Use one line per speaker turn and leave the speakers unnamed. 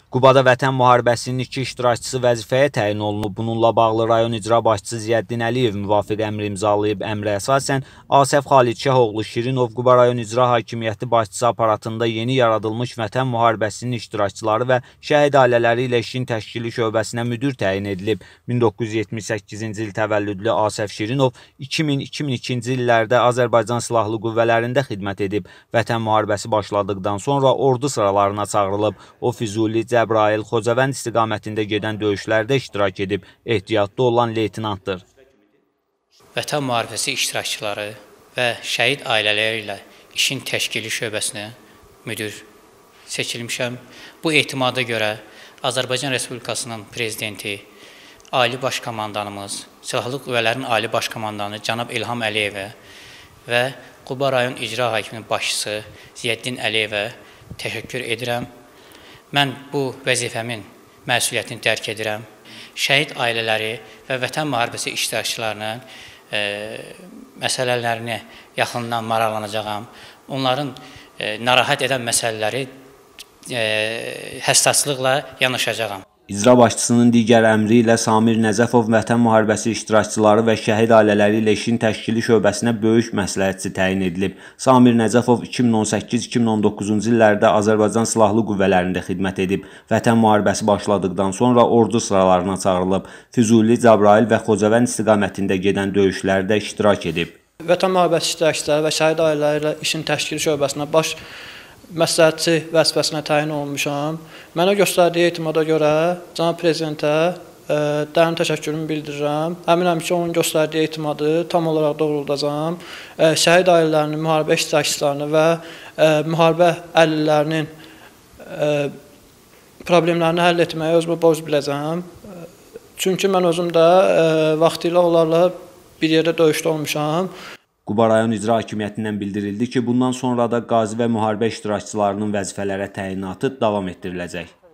Qubada Vətən müharibəsinin 2 iştirakçısı vəzifəyə təyin olunub. Bununla bağlı rayon icra başçısı Ziyəddin Əliyev müvafiq əmr imzalayıb. Əmrə əsasən Asəf Xalidşahoğlu Şirinov Quba rayon icra hakimiyyəti başçısı aparatında yeni yaradılmış Vətən müharibəsinin iştirakçıları və şəhid ailələri ilə işin təşkili şöbəsinə müdir təyin edilib. 1978-ci il təvəllüdlü Asəf Şirinov 2000-2002-ci illərdə Azərbaycan Silahlı Qüvvələrində xidmət edib. Vətən müharibəsi başladıqdan sonra ordu sıralarına çağırılıb. O Füzuli, Cəbrayıl, Xocavənd istiqamətində gedən döyüşlərdə iştirak edib. Ehtiyatda olan leytinantdır.
Vətən müharibəsi iştirakçıları və şəhid ailələri ilə işin təşkili şöbəsinə müdir seçilmişəm. Bu etimada görə Azərbaycan Respublikasının prezidenti, Ali Baş Komandanımız, Silahlı Qüvvələrin Ali Baş Komandanı cənab İlham Əliyevə və Quba rayon icra hakiminin başçısı Ziyəddin Əliyevə təşəkkür edirəm. Mən bu vəzifəmin məsuliyyətini dərk edirəm. Şəhid ailələri və vətən müharibəsi iştirakçılarının məsələlərini yaxından maraqlanacağam. Onların narahat edən məsələləri həssaslıqla yanaşacağam.
İcra başçısının digər əmri ilə Samir Nəcəfov Vətən müharibəsi iştirakçıları və şəhid ailələri ilə işin təşkili şöbəsinə böyük məsləhətçi təyin edilib. Samir Nəcəfov 2018-2019-cu illərdə Azərbaycan Silahlı Qüvvələrində xidmət edib. Vətən müharibəsi başladıqdan sonra ordu sıralarına çağırılıb. Füzuli, Cəbrayıl və Xocavənd istiqamətində gedən döyüşlərdə iştirak edib.
Vətən müharibəsi iştirakçıları və şəhid ailələri ilə işin təşkili şöbəsinə baş məsləhətçi vəzifəsinə təyin olmuşam. Mənə göstərdiyi etimada görə cənab prezidentə dərin təşəkkürümü bildirirəm. Əminəm ki, onun göstərdiyi etimadı tam olaraq doğruldacağam. Şəhid ailələrinin, müharibə iştirakçılarını və müharibə əlillərinin problemlərini həll etməyə özümü borc biləcəm. Çünki mən özüm də vaxtilə onlarla bir yerdə döyüşdə olmuşam.
Quba rayon icra hakimiyyətindən bildirildi ki, bundan sonra da qazi və müharibə iştirakçılarının vəzifələrə təyinatı davam etdiriləcək.